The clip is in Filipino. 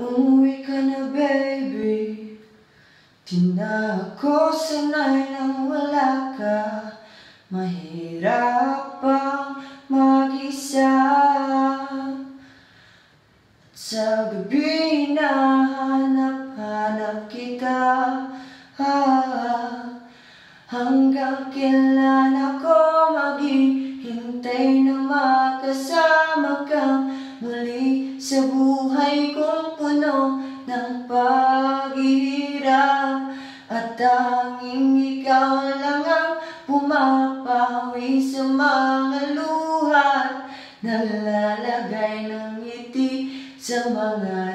Umuwi ka na, baby. Di na ako sanay nang wala ka. Mahirap pang mag-isa. At sa gabi nahanap-hanap kita. Hanggang kailan ako maghihintay na makasama kang muli sa buhay kong puno ng paghihirap. At tanging ikaw lang ang pumapawi sa mga luha, naglalagay ng ngiti sa mga